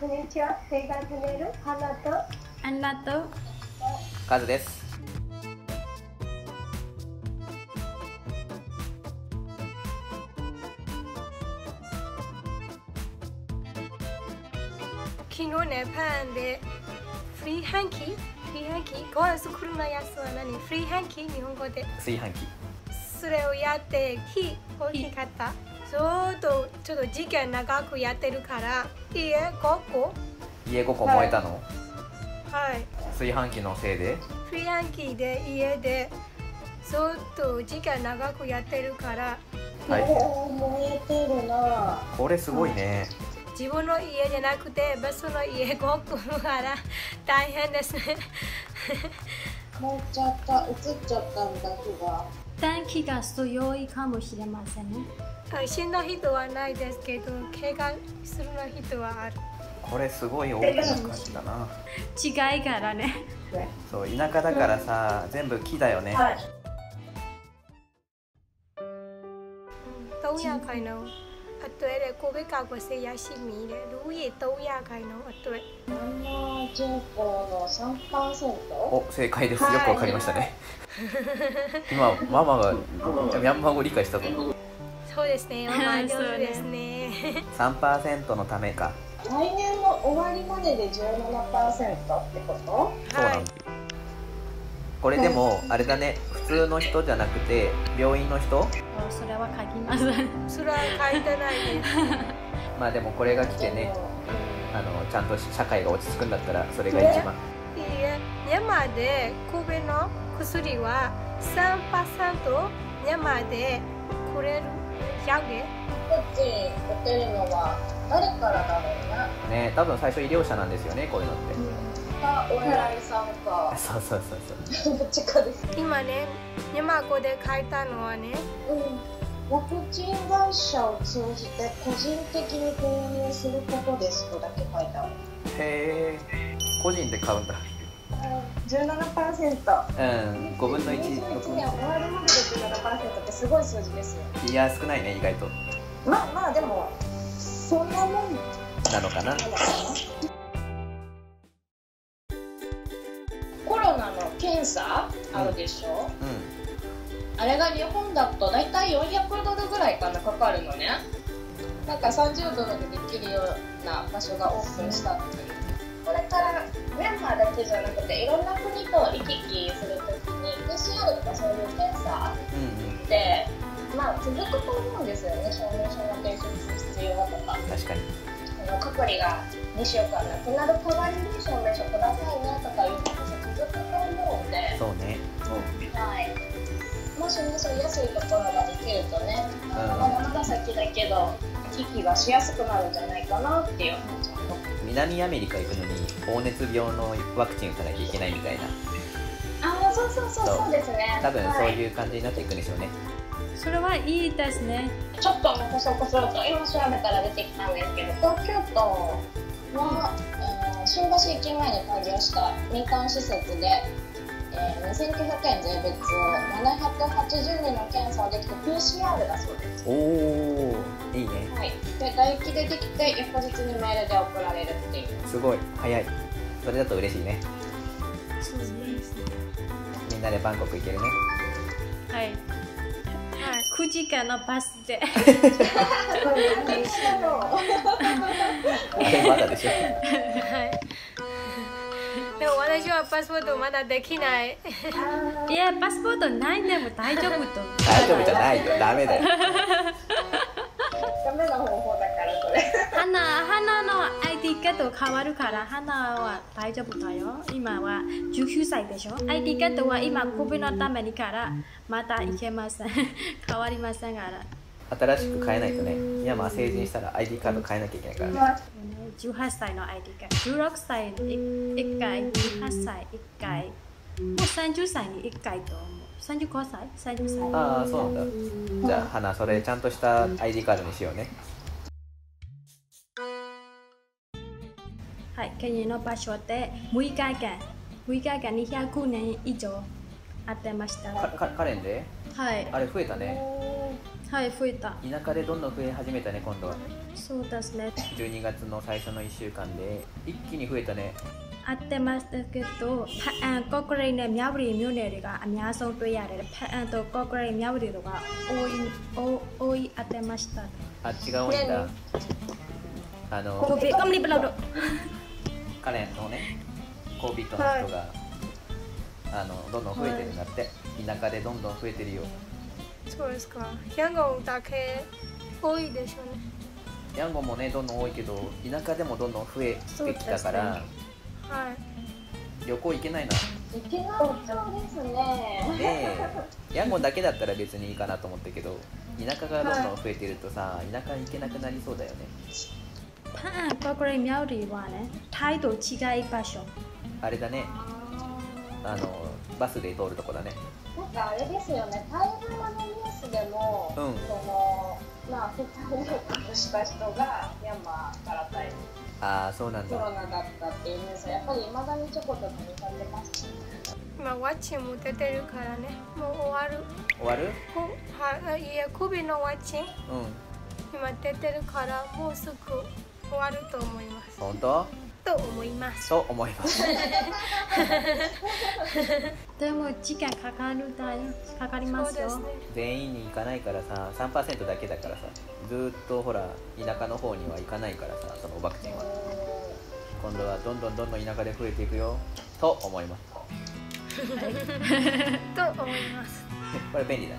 こんにちは。映画チャンネル花とアンナとカズです。 昨日ね、パンでフリーハンキーご飯作るのやつは何？フリーハンキー日本語で炊飯器。 それをやって火大きかった。ちょっと時間長くやってるから家5個燃えたの？ はい。 炊飯器のせいで？ フリーハンキーで家でずっと時間長くやってるから大変。 燃えてるな。 これすごいね。 自分の家じゃなくて別の家5個から大変ですね。 燃えちゃった、映っちゃったんだ火が。 電気が強いかもしれませんね。 死んだ人はないですけど、怪我する人はある。 これすごい大きな感じだな。 違いからね。 そう、田舎だからさ、全部木だよね。 300のအတွက်で神戸川越やしみでလူဦးရေ300のအတွက် 7人口の 3%？ お、正解です。よくわかりましたね。今ママがミャンマー語理解したぞ。 そうですね、ママ上手ですね。 3% のためか。 来年の終わりまでで 17% ってこと？ そうなんだ。これでもあれだね、普通の人じゃなくて病院の人？ それは書きません。 それは書いてないです。 まあでもこれが来てね、ちゃんと社会が落ち着くんだったらそれが一番。 いいえ、ミャンマーで神戸の薬は 3% ミャンマーでくれるやげ。 こっち売ってるのは誰からだろうね。 ね、多分最初医療者なんですよね、こういうのって。 お偉いさんか。 そうどっちかです。 今ね、ミャンマー語で書いたのはね、 ワクチン会社を通じて個人的に購入することですとだけ書いてある。 へえ、個人で買うんだ。 17%。 5分の1。 2021年終わるまでで 17% ってすごい数字ですよ。 いや、少ないね、意外と。 まあでもそんなもんなのかな。 コロナの検査あるでしょ、あれが日本だとだいたい400ドルぐらいかなかかるのね。なんか30ドルでできるような場所がオープンしたっていう。これからミャンマーだけじゃなくていろんな国と行き来するときに PCR とかそういう検査って、続くと思うんですよね。証明書の提出必要とか。 確かに。 隔離が2週間なくなる代わりに証明書くださいねとかいうことが続くと思うんで。 そうね。 はい。もしね、そういう安いところができるとね、まだ先だけど行き来がしやすくなるんじゃないかなっていう。 南アメリカ行くのに黄熱病のワクチン打たなきゃいけないみたいな。 そうですね。 多分そういう感じになっていくんでしょうね。 それはいいですね。 ちょっとこそこそと今調べたら出てきたんですけど、東京都は、新橋駅前に開業した民間施設で、2900円税別780人の検査をできて PCR だそうです。 おお、いいね。 はい。で唾液でできて翌日にメールで送られるっていう。 すごい早い。それだと嬉しいね。 そうですね。 みんなでバンコク行けるね。 はい。9時間のバスで。 あれまだでしょ。 でも私はパスポートまだできない。 いや、パスポートないでも大丈夫と。 大丈夫じゃないよ、ダメだよ。 ダメな方法だからそれ。 花の ID カード変わるから花は大丈夫だよ。今は19歳でしょ。ID カードは今神戸のためにからまたいけません。変わりませんから。 新しく変えないとね。いや、成人したら ID カード変えなきゃいけないからね。 18歳の ID カード、16歳1回、18歳1回、もう30歳に1回と思う。35歳、30歳。 ああ、そうなんだ。じゃあ花、それちゃんとした ID カードにしようね。 はい、国の場所で6日間200年以上会ってました。 カレンで？ はい。 あれ増えたね。 はい、増えた。 田舎でどんどん増え始めたね、今度は。 そうですね。 12月の最初の1週間で一気に増えたね。 あってますけど、ファンコクレイね、ミャブリミュネリがアミャソンとやれる。ファンとコクレイミャブリとか多いあってました。 あっちが多いんだ。 コビコミブラド。 彼のね、コービットの人が、どんどん増えてるんだって。田舎でどんどん増えてるよ。 そうですか。ヤンゴンだけ多いでしょうね。 ヤンゴンもね、どんどん多いけど、田舎でもどんどん増えてきたから、 はい。 旅行行けないな。 行けないそうですね。 で、ヤンゴンだけだったら別にいいかなと思ったけど、田舎がどんどん増えてるとさ、田舎に行けなくなりそうだよね。 ファンコクレイミャブリはね、態度違い場所。 あれだね。バスで通るとこだね。 なんかあれですよね、台湾のニュースでも、2人で隠した人がミャンマーから帰る。 ああ、そうなんだ。 コロナだったっていうニュースはやっぱり未だにちょこちょこ見かけますね。 今ワッチも出てるからね。もう終わる。 終わる？ はい。いや、コビのワッチ今出てるからもうすぐ終わると思います。 本当？ と思います。 と思います。 でも時間かかりますよ。 そうですね。 全員に行かないからさ、3% だけだからさ、ずーっとほら田舎の方には行かないからさ、そのワクチンは。今度はどんどん田舎で増えていくよと思います。 と思います。 これ便利だね。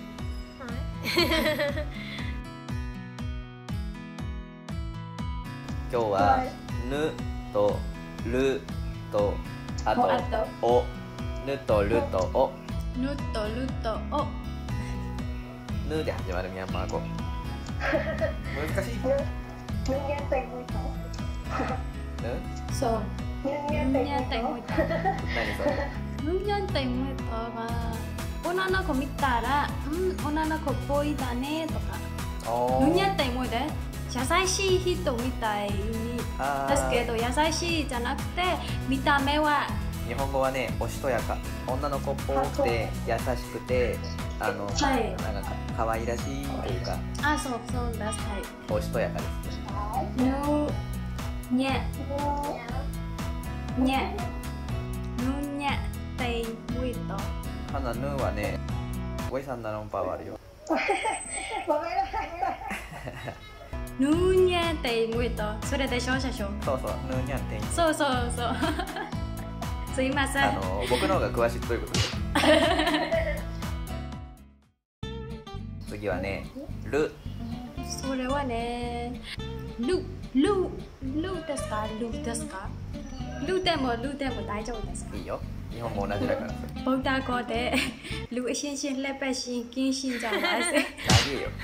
今日はぬとるとあとお、ぬとるとお、 ぬとるとお、 ぬで始まるミャンマー語。難しい。 人間って動いた？ ぬ？ そう。ぬにゃって動いた。 何それ？ ぬにゃって動いたは女の子見たら、女の子っぽいだねとか。ぬにゃって動いて。優しい人みたいにですけど、優しいじゃなくて見た目は日本語はね、おしとやか、女の子っぽくて優しくてなんか可愛らしいというか、 そうです。はい。 おしとやかです。 ぬにゃにゃぬにゃって言うと花ぬはね、ごいさんなのパワーあるよ。 ごめんなさい。 ぬにゃって言うとそれでしょ社長。 そうそう、ぬにゃって。 そうすいません。 僕の方が詳しいということで。次はね、る。 それはね、ルですか？ルでも大丈夫ですか？ いいよ。日本も同じだから。 ボーダー語でル一心心レベ心金心じゃないです。 長いよ。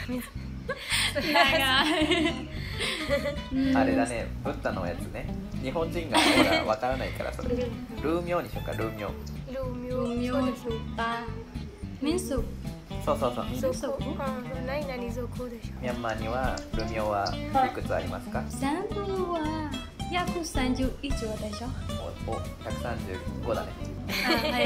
あれだね、ブッダのやつね。日本人がほらわからないからそれ。ルーミョにしようか、ルーミョ。 ルミョタ民族。 そう。 民族。何族でしょう。 ミャンマーにはルミョはいくつありますか？ 全部は130以上でしょ。 お、135だね。 はい、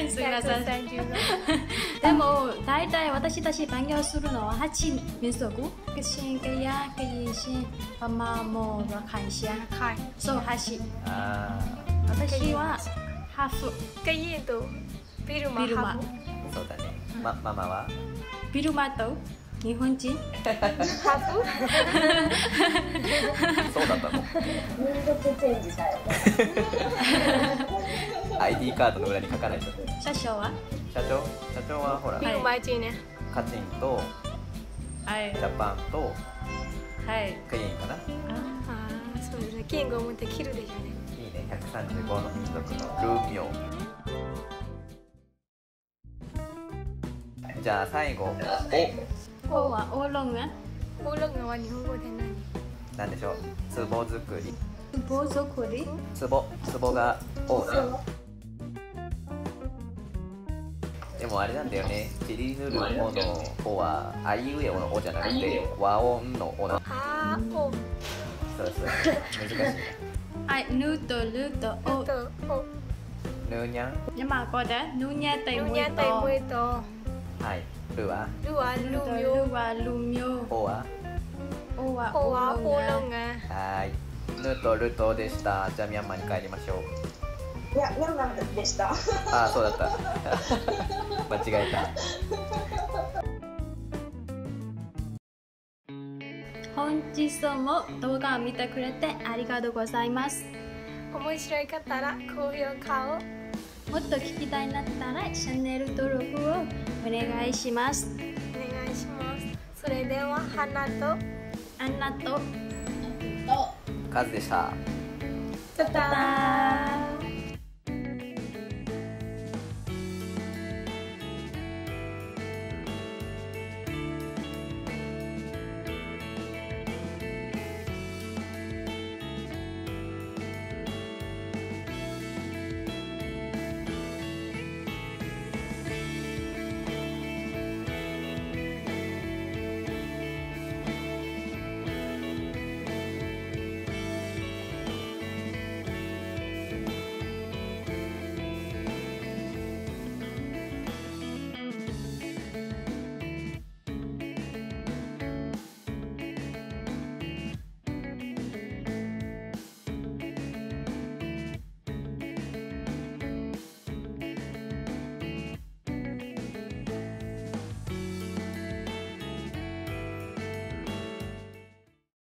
すみません。でも大体私たち勉強するのは8民族。キシン、ケヤ、ケイシン、パマモ、ラカイシャ。そう8。私はハーフ。 ケイとビルマ。 そうだね。ママは？ ビルマと日本人。 ハーフ？ そうだったの？ 民族チェンジだよね。 ID カードの裏に書かないと。 社長はほら、 ビルマ人ね。 カチンとジャパンとクイーンかな。 そうですね。キングを持って切るでしょうね。 いいね。135の民族のルーミョ。じゃあ最後、 おはオーロンね。 オーロンは日本語で何でしょう。壺作り。 壺作り？ 壺がおね。でもあれなんだよね。チリヌルおのおはあいうえおのおじゃなくて和音のおな。 お。 そう難しい。 ヌとルとお。 ヌニャン。 nhưng mà có đấy nu nha tay mũi to. はい。ルは？ ルはルミョ。 おは？ O はおはオーロンオーロンがはい。ヌとルとでした。じゃあミャンマーに帰りましょう。 いや、ミャンマーでした。 ああ、そうだった。間違えた。 本日も動画を見てくれてありがとうございます。 面白いかったら高評価をもっと聞きたいなったらチャンネル登録をお願いします。 お願いします。それでは花とアンナとカズでした。 タター